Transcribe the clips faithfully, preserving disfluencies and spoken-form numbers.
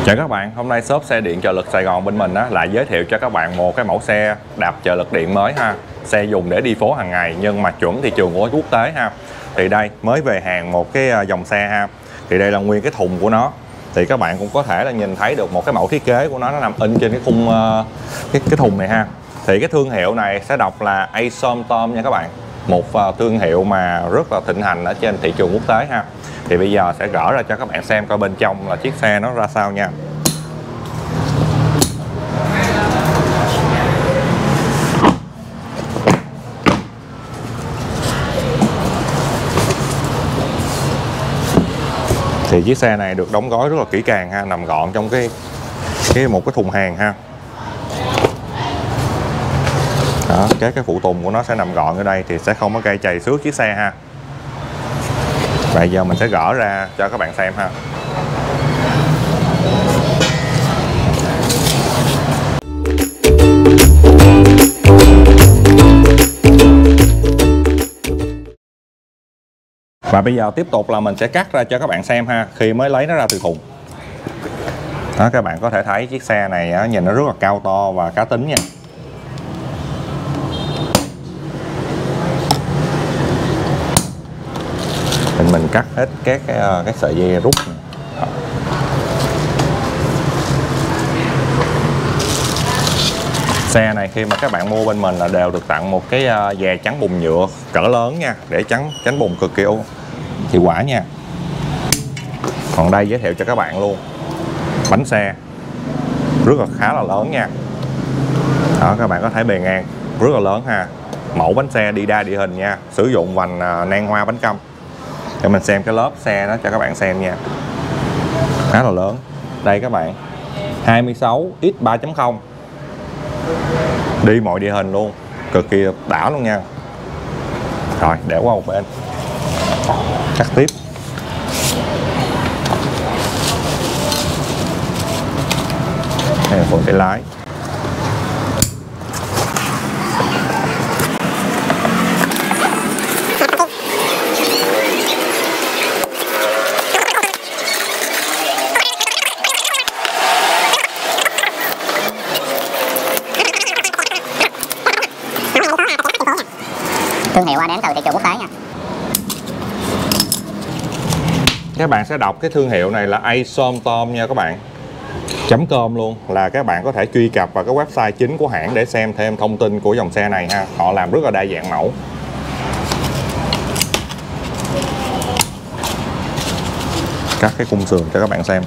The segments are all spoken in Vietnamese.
Chào các bạn, hôm nay shop xe điện trợ lực Sài Gòn bên mình á, lại giới thiệu cho các bạn một cái mẫu xe đạp trợ lực điện mới ha. Xe dùng để đi phố hàng ngày nhưng mà chuẩn thị trường của quốc tế ha. Thì đây mới về hàng một cái dòng xe ha. Thì đây là nguyên cái thùng của nó. Thì các bạn cũng có thể là nhìn thấy được một cái mẫu thiết kế của nó nó nằm in trên cái khung cái cái thùng này ha. Thì cái thương hiệu này sẽ đọc là Asom nha các bạn. Một thương hiệu mà rất là thịnh hành ở trên thị trường quốc tế ha. Thì bây giờ sẽ gỡ ra cho các bạn xem coi bên trong là chiếc xe nó ra sao nha. Thì chiếc xe này được đóng gói rất là kỹ càng ha, nằm gọn trong cái cái một cái thùng hàng ha. Đó, các cái phụ tùng của nó sẽ nằm gọn ở đây thì sẽ không có gây chày xước chiếc xe ha. Bây giờ mình sẽ gỡ ra cho các bạn xem ha. Và bây giờ tiếp tục là mình sẽ cắt ra cho các bạn xem ha, khi mới lấy nó ra từ thùng. Đó, các bạn có thể thấy chiếc xe này á, nhìn nó rất là cao to và cá tính nha. Mình mình cắt hết các cái, cái sợi dây rút này. Xe này khi mà các bạn mua bên mình là đều được tặng một cái dè chắn bùn nhựa cỡ lớn nha, để chắn tránh bùn cực kỳ hiệu quả nha. Còn đây giới thiệu cho các bạn luôn bánh xe rất là khá là lớn nha. Đó, các bạn có thấy bề ngang rất là lớn ha. Mẫu bánh xe đi đa địa hình nha, sử dụng vành nang hoa bánh cong. Để mình xem cái lớp xe đó cho các bạn xem nha. Khá là lớn. Đây các bạn, hai mươi sáu x ba chấm không. Đi mọi địa hình luôn, cực kỳ đảo luôn nha. Rồi, để qua một bên. Cắt tiếp. Đây là phần tay lái. Thương hiệu đến từ thị trường quốc tế nha. Các bạn sẽ đọc cái thương hiệu này là Asom nha các bạn. .com luôn, là các bạn có thể truy cập vào cái website chính của hãng để xem thêm thông tin của dòng xe này ha. Họ làm rất là đa dạng mẫu. Cắt cái khung sườn cho các bạn xem.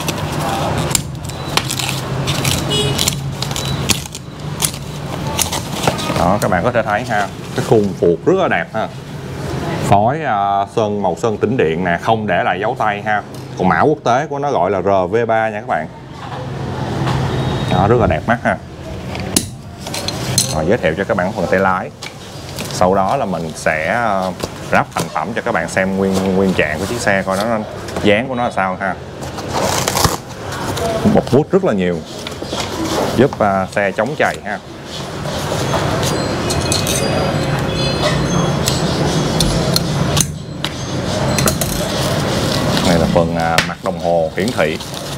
Đó, các bạn có thể thấy ha, cái khung phuộc rất là đẹp ha. Phối uh, sơn màu sơn tĩnh điện nè, không để lại dấu tay ha. Còn mã quốc tế của nó gọi là R V ba nha các bạn. Đó, rất là đẹp mắt ha. Rồi, giới thiệu cho các bạn phần tay lái. Sau đó là mình sẽ uh, ráp thành phẩm cho các bạn xem nguyên nguyên trạng của chiếc xe, coi nó dáng của nó là sao ha. Một vuốt rất là nhiều, giúp uh, xe chống chày ha. Này là phần à, mặt đồng hồ hiển thị.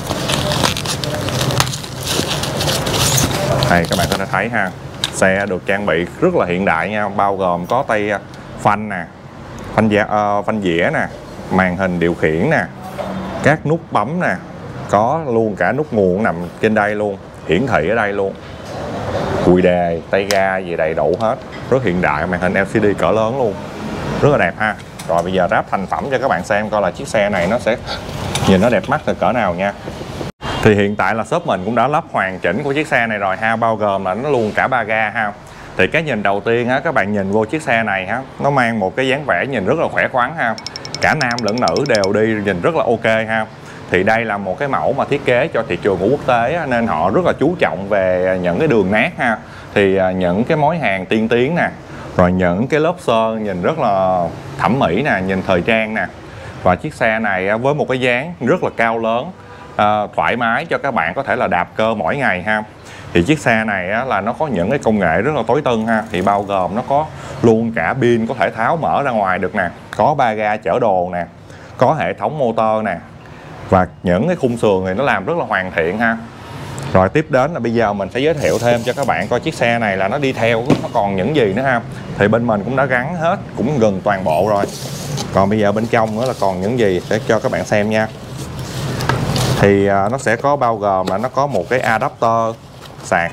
Đây các bạn có thể thấy ha, xe được trang bị rất là hiện đại nha, bao gồm có tay phanh nè, phanh dĩa, uh, phanh dĩa nè, màn hình điều khiển nè, các nút bấm nè, có luôn cả nút nguồn nằm trên đây luôn, hiển thị ở đây luôn, cùi đề, tay ga gì đầy đủ hết, rất hiện đại, màn hình L C D cỡ lớn luôn, rất là đẹp ha. Rồi bây giờ ráp thành phẩm cho các bạn xem coi là chiếc xe này nó sẽ nhìn nó đẹp mắt từ cỡ nào nha. Thì hiện tại là shop mình cũng đã lắp hoàn chỉnh của chiếc xe này rồi ha, bao gồm là nó luôn cả ba ga ha. Thì cái nhìn đầu tiên á, các bạn nhìn vô chiếc xe này ha, nó mang một cái dáng vẻ nhìn rất là khỏe khoắn ha. Cả nam lẫn nữ đều đi nhìn rất là ok ha. Thì đây là một cái mẫu mà thiết kế cho thị trường của quốc tế á, nên họ rất là chú trọng về những cái đường nét ha. Thì những cái mối hàng tiên tiến nè, rồi những cái lớp sơn nhìn rất là thẩm mỹ nè, nhìn thời trang nè. Và chiếc xe này với một cái dáng rất là cao lớn, à, thoải mái cho các bạn có thể là đạp cơ mỗi ngày ha. Thì chiếc xe này á, là nó có những cái công nghệ rất là tối tân ha. Thì bao gồm nó có luôn cả pin có thể tháo mở ra ngoài được nè, có ba ga chở đồ nè, có hệ thống motor nè, Và những cái khung sườn này nó làm rất là hoàn thiện ha. Rồi tiếp đến là bây giờ mình sẽ giới thiệu thêm cho các bạn coi chiếc xe này là nó đi theo nó còn những gì nữa ha. Thì bên mình cũng đã gắn hết, cũng gần toàn bộ rồi. Còn bây giờ bên trong nữa là còn những gì để cho các bạn xem nha. Thì nó sẽ có bao gồm là nó có một cái adapter sạc.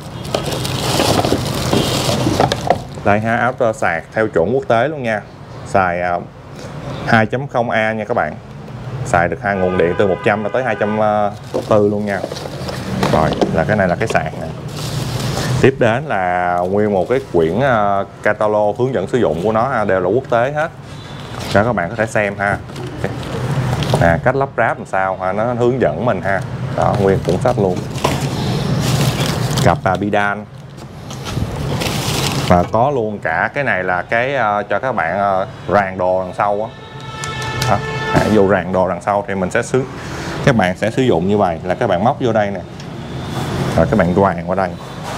Đây ha, adapter sạc theo chuẩn quốc tế luôn nha. Xài hai chấm không A nha các bạn. Xài được hai nguồn điện từ một trăm tới hai trăm bốn luôn nha. Rồi là cái này là cái sạc này. Tiếp đến là nguyên một cái quyển uh, catalog hướng dẫn sử dụng của nó ha, đều là quốc tế hết cho các bạn có thể xem ha. À, cách lắp ráp làm sao ha, nó hướng dẫn mình ha. Đó, nguyên cuốn sách luôn. Cặp uh, bidan. Và có luôn cả cái này là cái uh, cho các bạn uh, ràng đồ đằng sau á. À, vô ràng đồ đằng sau thì mình sẽ sử các bạn sẽ sử dụng như vậy là các bạn móc vô đây nè. Rồi các bạn quàng qua đây.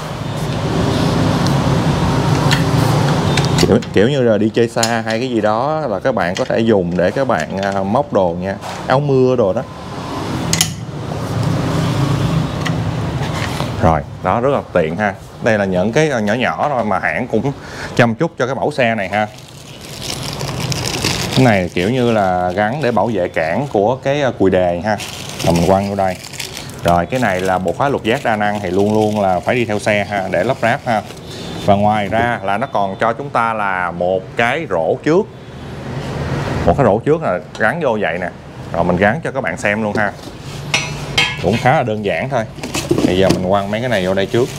Kiểu, kiểu như là đi chơi xa hay cái gì đó là các bạn có thể dùng để các bạn uh, móc đồ nha. Áo mưa đồ đó. Rồi, đó rất là tiện ha. Đây là những cái nhỏ nhỏ thôi mà hãng cũng chăm chút cho cái mẫu xe này ha. Cái này kiểu như là gắn để bảo vệ cản của cái cùi đề ha. Rồi mình quăng vô đây. Rồi cái này là bộ khóa lục giác đa năng thì luôn luôn là phải đi theo xe ha, để lắp ráp ha. Và ngoài ra là nó còn cho chúng ta là một cái rổ trước. Một cái rổ trước là gắn vô vậy nè. Rồi mình gắn cho các bạn xem luôn ha. Cũng khá là đơn giản thôi. Bây giờ mình quăng mấy cái này vô đây trước.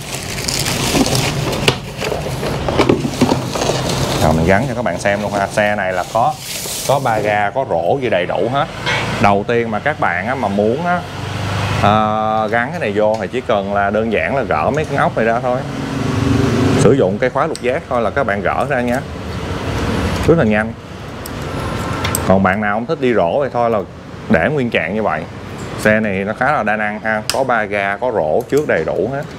Rồi mình gắn cho các bạn xem luôn ha. Xe này là có có ba ga, có rổ gì đầy đủ hết. Đầu tiên mà các bạn á, mà muốn á, à, gắn cái này vô thì chỉ cần là đơn giản là gỡ mấy con ốc này ra thôi. Sử dụng cái khóa lục giác thôi là các bạn gỡ ra nha. Rất là nhanh. Còn bạn nào không thích đi rổ thì thôi là để nguyên trạng như vậy. Xe này nó khá là đa năng ha. Có ba ga, có rổ trước đầy đủ hết.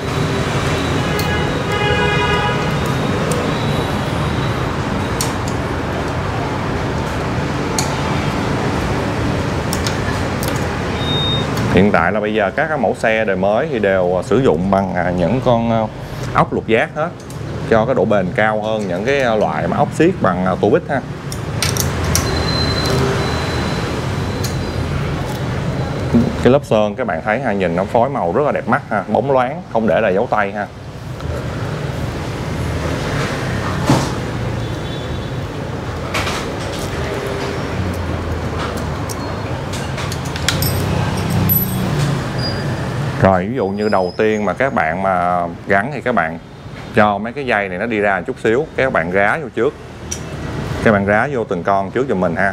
Hiện tại là bây giờ các cái mẫu xe đời mới thì đều sử dụng bằng những con ốc lục giác hết, cho cái độ bền cao hơn những cái loại mà ốc xiết bằng tua bích ha. Cái lớp sơn các bạn thấy ha, nhìn nó phối màu rất là đẹp mắt ha, bóng loáng, không để lại dấu tay ha. Rồi ví dụ như đầu tiên mà các bạn mà gắn thì các bạn cho mấy cái dây này nó đi ra một chút xíu, các bạn rá vô trước. Các bạn rá vô từng con trước cho mình ha.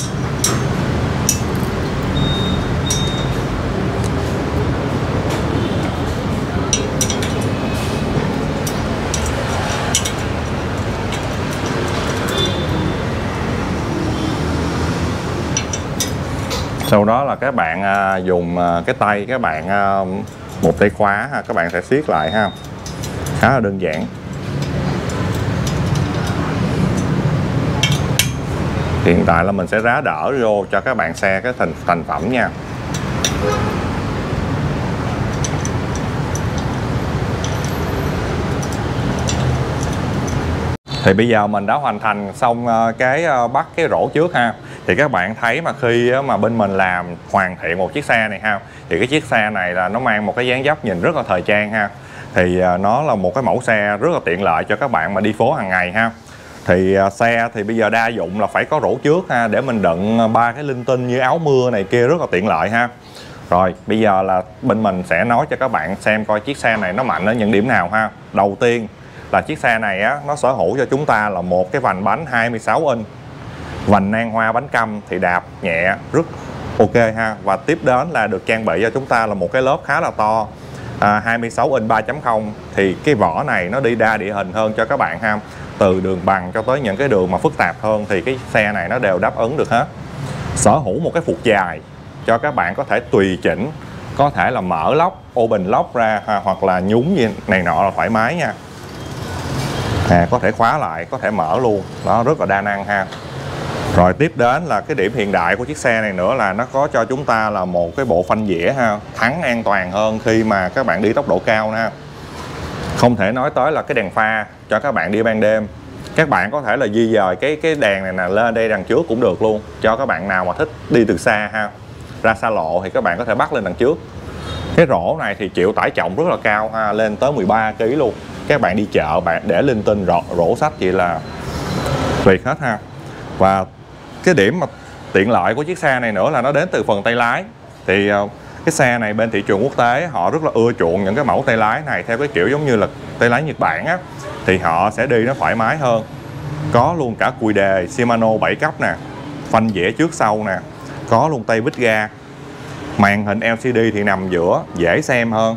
Sau đó là các bạn dùng cái tay các bạn một tay khóa ha, các bạn sẽ siết lại ha. Khá là đơn giản. Hiện tại là mình sẽ rá đỡ vô cho các bạn xe cái thành thành phẩm nha. Thì bây giờ mình đã hoàn thành xong cái bắt cái rổ trước ha. Thì các bạn thấy mà khi mà bên mình làm hoàn thiện một chiếc xe này ha, thì cái chiếc xe này là nó mang một cái dáng dấp nhìn rất là thời trang ha. Thì nó là một cái mẫu xe rất là tiện lợi cho các bạn mà đi phố hàng ngày ha. Thì xe thì bây giờ đa dụng là phải có rổ trước ha, để mình đựng ba cái linh tinh như áo mưa này kia rất là tiện lợi ha. Rồi bây giờ là bên mình sẽ nói cho các bạn xem coi chiếc xe này nó mạnh ở những điểm nào ha. Đầu tiên là chiếc xe này á, nó sở hữu cho chúng ta là một cái vành bánh hai mươi sáu inch. Vành nan hoa bánh căm thì đạp nhẹ rất ok ha. Và tiếp đến là được trang bị cho chúng ta là một cái lớp khá là to, à, hai mươi sáu inch ba chấm không. Thì cái vỏ này nó đi đa địa hình hơn cho các bạn ha. Từ đường bằng cho tới những cái đường mà phức tạp hơn thì cái xe này nó đều đáp ứng được hết. Sở hữu một cái phuộc dài cho các bạn có thể tùy chỉnh, có thể là mở lốc, open lốc ra ha, hoặc là nhúng gì này nọ là thoải mái nha. À, có thể khóa lại, có thể mở luôn, đó rất là đa năng ha. Rồi tiếp đến là cái điểm hiện đại của chiếc xe này nữa là nó có cho chúng ta là một cái bộ phanh dĩa ha, thắng an toàn hơn khi mà các bạn đi tốc độ cao ha. Không thể nói tới là cái đèn pha cho các bạn đi ban đêm. Các bạn có thể là di dời cái cái đèn này nè lên đây đằng trước cũng được luôn, cho các bạn nào mà thích đi từ xa ha, ra xa lộ thì các bạn có thể bắt lên đằng trước. Cái rổ này thì chịu tải trọng rất là cao ha, lên tới mười ba ki lô gam luôn. Các bạn đi chợ bạn để linh tinh rổ, rổ sách vậy là tuyệt hết ha. Và cái điểm mà tiện lợi của chiếc xe này nữa là nó đến từ phần tay lái. Thì cái xe này bên thị trường quốc tế họ rất là ưa chuộng những cái mẫu tay lái này theo cái kiểu giống như là tay lái Nhật Bản á, thì họ sẽ đi nó thoải mái hơn. Có luôn cả cùi đề Shimano bảy cấp nè, phanh dĩa trước sau nè, có luôn tay vít ga, màn hình lờ xê đê thì nằm giữa, dễ xem hơn.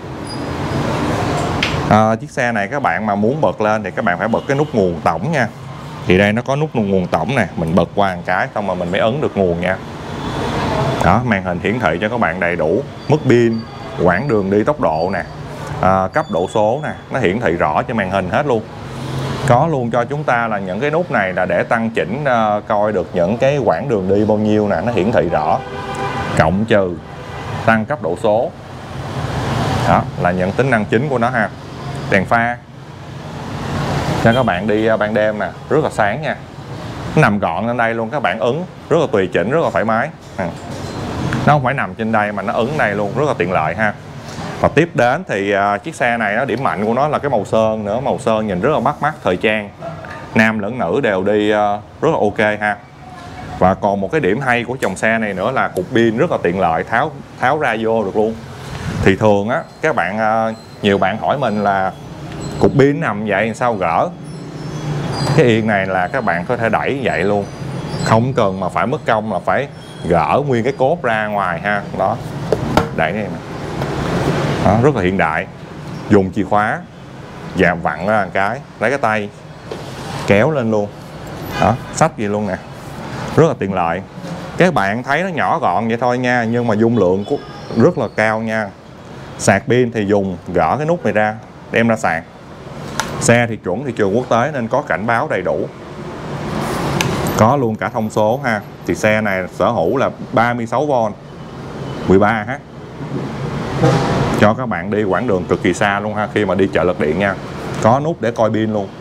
À, chiếc xe này các bạn mà muốn bật lên thì các bạn phải bật cái nút nguồn tổng nha. Thì đây nó có nút nguồn tổng nè, mình bật qua một cái xong mà mình mới ấn được nguồn nha. Đó, màn hình hiển thị cho các bạn đầy đủ mức pin, quãng đường đi, tốc độ nè, à, cấp độ số nè, nó hiển thị rõ trên màn hình hết luôn. Có luôn cho chúng ta là những cái nút này là để tăng chỉnh uh, coi được những cái quãng đường đi bao nhiêu nè, nó hiển thị rõ. Cộng trừ, tăng cấp độ số. Đó là những tính năng chính của nó ha. Đèn pha cho các bạn đi ban đêm nè, rất là sáng nha. Nó nằm gọn lên đây luôn, các bạn ấn rất là tùy chỉnh, rất là thoải mái. Nó không phải nằm trên đây mà nó ấn đây luôn, rất là tiện lợi ha. Và tiếp đến thì uh, chiếc xe này nó điểm mạnh của nó là cái màu sơn nữa. Màu sơn nhìn rất là bắt mắt, thời trang. Nam lẫn nữ đều đi uh, rất là ok ha. Và còn một cái điểm hay của dòng xe này nữa là cục pin rất là tiện lợi, tháo tháo ra vô được luôn. Thì thường á các bạn uh, nhiều bạn hỏi mình là cục pin nằm vậy sao gỡ. Cái yên này là các bạn có thể đẩy vậy luôn, không cần mà phải mất công là phải gỡ nguyên cái cốt ra ngoài ha. Đó, đẩy đây nè. Đó, rất là hiện đại. Dùng chìa khóa và vặn ra một cái, lấy cái tay kéo lên luôn. Đó, xách gì luôn nè, rất là tiện lợi. Các bạn thấy nó nhỏ gọn vậy thôi nha, nhưng mà dung lượng của rất là cao nha. Sạc pin thì dùng gỡ cái nút này ra đem ra sạc. Xe thì chuẩn thị trường quốc tế nên có cảnh báo đầy đủ, có luôn cả thông số ha. Thì xe này sở hữu là ba mươi sáu vôn mười ba héc, cho các bạn đi quãng đường cực kỳ xa luôn ha, khi mà đi chợ lực điện nha. Có nút để coi pin luôn,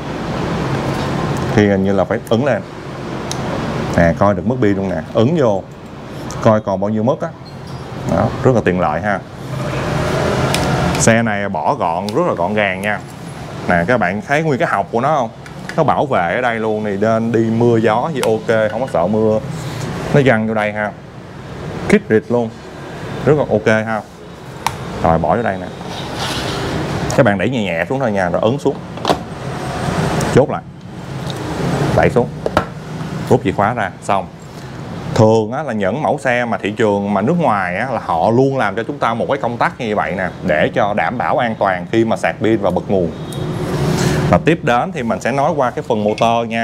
khi hình như là phải ấn lên nè, coi được mức pin luôn nè, ấn vô coi còn bao nhiêu mức á. Đó, rất là tiện lợi ha. Xe này bỏ gọn rất là gọn gàng nha. Nè các bạn thấy nguyên cái học của nó không, nó bảo vệ ở đây luôn, thì nên đi mưa gió gì ok, không có sợ mưa nó văng vô đây ha. Kít rịt luôn, rất là ok ha. Rồi bỏ vô đây nè, các bạn đẩy nhẹ nhẹ xuống thôi nha, rồi ấn xuống, chốt lại, đẩy xuống, rút chìa khóa ra xong. Thường á, là những mẫu xe mà thị trường mà nước ngoài á, là họ luôn làm cho chúng ta một cái công tắc như vậy nè, để cho đảm bảo an toàn khi mà sạc pin và bật nguồn. Và tiếp đến thì mình sẽ nói qua cái phần motor nha.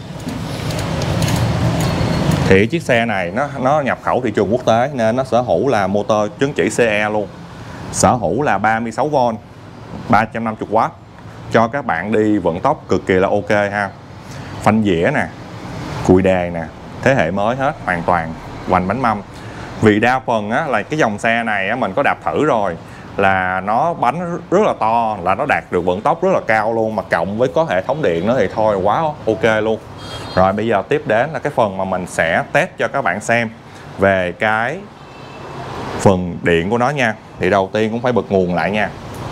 Thì chiếc xe này nó nó nhập khẩu thị trường quốc tế nên nó sở hữu là motor chứng chỉ xê e luôn. Sở hữu là ba mươi sáu vôn ba trăm năm mươi oát, cho các bạn đi vận tốc cực kỳ là ok ha. Phanh dĩa nè, cùi đề nè, thế hệ mới hết, hoàn toàn hoành bánh mâm. Vì đa phần á, là cái dòng xe này á, mình có đạp thử rồi, là nó bánh rất là to, là nó đạt được vận tốc rất là cao luôn, mà cộng với có hệ thống điện nữa thì thôi quá ok luôn. Rồi bây giờ tiếp đến là cái phần mà mình sẽ test cho các bạn xem về cái phần điện của nó nha. Thì đầu tiên cũng phải bật nguồn lại nha,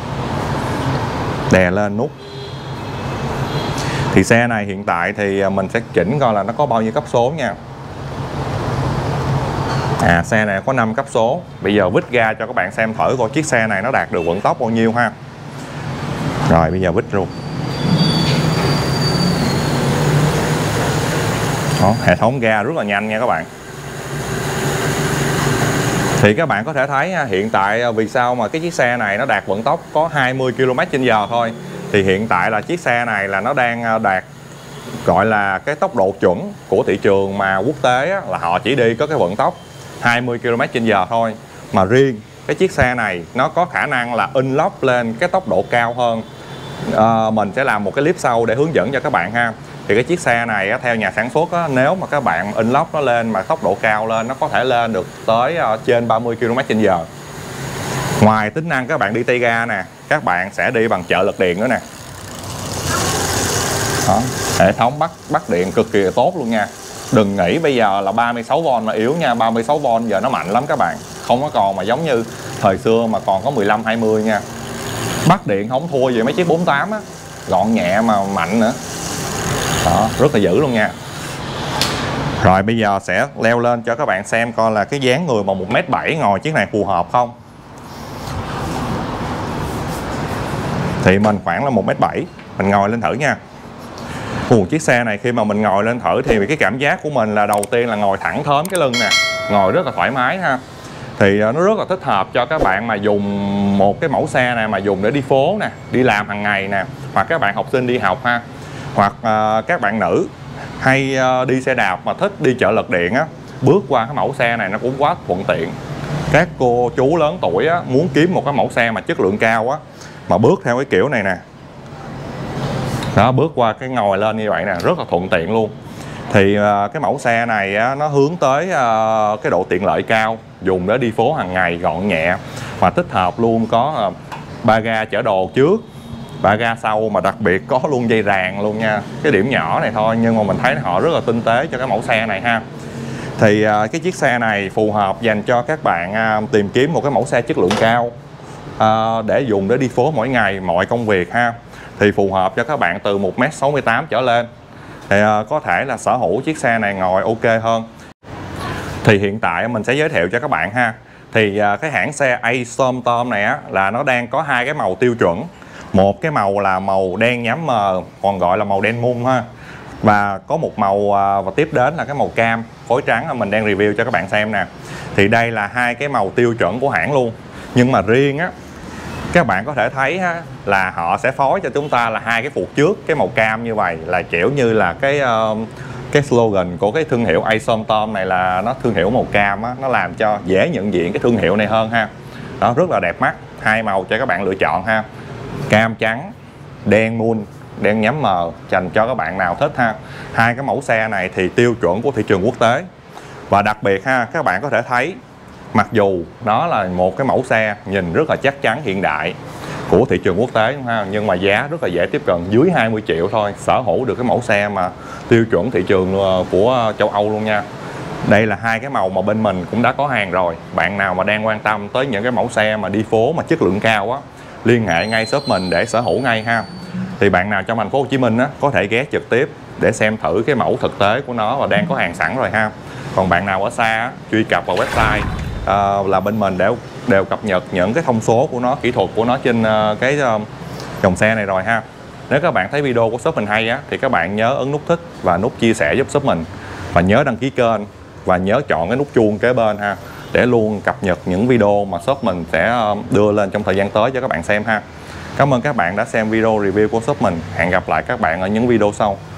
đè lên nút. Thì xe này hiện tại thì mình sẽ chỉnh coi là nó có bao nhiêu cấp số nha. À, xe này có năm cấp số. Bây giờ vít ga cho các bạn xem thử coi chiếc xe này nó đạt được vận tốc bao nhiêu ha. Rồi bây giờ vít luôn. Đó, hệ thống ga rất là nhanh nha các bạn. Thì các bạn có thể thấy hiện tại vì sao mà cái chiếc xe này nó đạt vận tốc có hai mươi ki lô mét trên giờ thôi. Thì hiện tại là chiếc xe này là nó đang đạt gọi là cái tốc độ chuẩn của thị trường mà quốc tế á, là họ chỉ đi có cái vận tốc hai mươi ki lô mét trên giờ thôi. Mà riêng cái chiếc xe này nó có khả năng là unlock lên cái tốc độ cao hơn. à, Mình sẽ làm một cái clip sau để hướng dẫn cho các bạn ha. Thì cái chiếc xe này á, theo nhà sản xuất á, nếu mà các bạn unlock nó lên mà tốc độ cao lên, nó có thể lên được tới uh, trên ba mươi ki lô mét trên giờ. Ngoài tính năng các bạn đi tay ga nè, các bạn sẽ đi bằng trợ lực điện nữa nè. Đó, hệ thống bắt bắt điện cực kỳ tốt luôn nha. Đừng nghĩ bây giờ là ba mươi sáu vôn mà yếu nha, ba mươi sáu vôn giờ nó mạnh lắm các bạn. Không có còn mà giống như thời xưa mà còn có mười lăm hai mươi nha. Bắt điện không thua gì mấy chiếc bốn tám á, gọn nhẹ mà mạnh nữa. Đó, rất là dữ luôn nha. Rồi bây giờ sẽ leo lên cho các bạn xem coi là cái dáng người mà một mét bảy ngồi chiếc này phù hợp không. Thì mình khoảng là một mét bảy, mình ngồi lên thử nha. Ủa, chiếc xe này khi mà mình ngồi lên thử thì cái cảm giác của mình là đầu tiên là ngồi thẳng thớm cái lưng nè, ngồi rất là thoải mái ha. Thì nó rất là thích hợp cho các bạn mà dùng một cái mẫu xe này mà dùng để đi phố nè, đi làm hàng ngày nè, hoặc các bạn học sinh đi học ha, hoặc uh, các bạn nữ hay uh, đi xe đạp mà thích đi trợ lực điện á, bước qua cái mẫu xe này nó cũng quá thuận tiện. Các cô chú lớn tuổi á, muốn kiếm một cái mẫu xe mà chất lượng cao á, mà bước theo cái kiểu này nè, đó, bước qua cái ngồi lên như vậy nè, rất là thuận tiện luôn. Thì uh, cái mẫu xe này á, nó hướng tới uh, cái độ tiện lợi cao, dùng để đi phố hàng ngày, gọn nhẹ, và tích hợp luôn có uh, ba ga chở đồ trước, ba ga sau, mà đặc biệt có luôn dây ràng luôn nha. Cái điểm nhỏ này thôi nhưng mà mình thấy họ rất là tinh tế cho cái mẫu xe này ha. Thì uh, cái chiếc xe này phù hợp dành cho các bạn uh, tìm kiếm một cái mẫu xe chất lượng cao uh, để dùng để đi phố mỗi ngày, mọi công việc ha. Thì phù hợp cho các bạn từ một mét sáu mươi tám trở lên. Thì uh, có thể là sở hữu chiếc xe này ngồi ok hơn. Thì hiện tại mình sẽ giới thiệu cho các bạn ha. Thì uh, cái hãng xe Acertom này á, là nó đang có hai cái màu tiêu chuẩn. Một cái màu là màu đen nhám mờ, còn gọi là màu đen muôn ha. Và có một màu uh, và tiếp đến là cái màu cam, phối trắng mình đang review cho các bạn xem nè. Thì đây là hai cái màu tiêu chuẩn của hãng luôn. Nhưng mà riêng á, các bạn có thể thấy ha, là họ sẽ phối cho chúng ta là hai cái phuộc trước, cái màu cam như vậy là kiểu như là cái uh, cái slogan của cái thương hiệu Acertom này là nó thương hiệu màu cam á, nó làm cho dễ nhận diện cái thương hiệu này hơn ha. Đó, rất là đẹp mắt, hai màu cho các bạn lựa chọn ha. Cam trắng, đen muôn, đen nhám mờ, dành cho các bạn nào thích ha. Hai cái mẫu xe này thì tiêu chuẩn của thị trường quốc tế. Và đặc biệt ha, các bạn có thể thấy mặc dù nó là một cái mẫu xe nhìn rất là chắc chắn hiện đại của thị trường quốc tế ha, nhưng mà giá rất là dễ tiếp cận, dưới hai mươi triệu thôi, sở hữu được cái mẫu xe mà tiêu chuẩn thị trường của châu Âu luôn nha. Đây là hai cái màu mà bên mình cũng đã có hàng rồi. Bạn nào mà đang quan tâm tới những cái mẫu xe mà đi phố mà chất lượng cao á, liên hệ ngay shop mình để sở hữu ngay ha. Thì bạn nào trong thành phố Hồ Chí Minh á, có thể ghé trực tiếp để xem thử cái mẫu thực tế của nó và đang có hàng sẵn rồi ha. Còn bạn nào ở xa á, truy cập vào website uh, là bên mình đều đều cập nhật những cái thông số của nó, kỹ thuật của nó trên uh, cái uh, dòng xe này rồi ha. Nếu các bạn thấy video của shop mình hay á, thì các bạn nhớ ấn nút thích và nút chia sẻ giúp shop mình, và nhớ đăng ký kênh và nhớ chọn cái nút chuông kế bên ha, để luôn cập nhật những video mà shop mình sẽ đưa lên trong thời gian tới cho các bạn xem ha. Cảm ơn các bạn đã xem video review của shop mình. Hẹn gặp lại các bạn ở những video sau.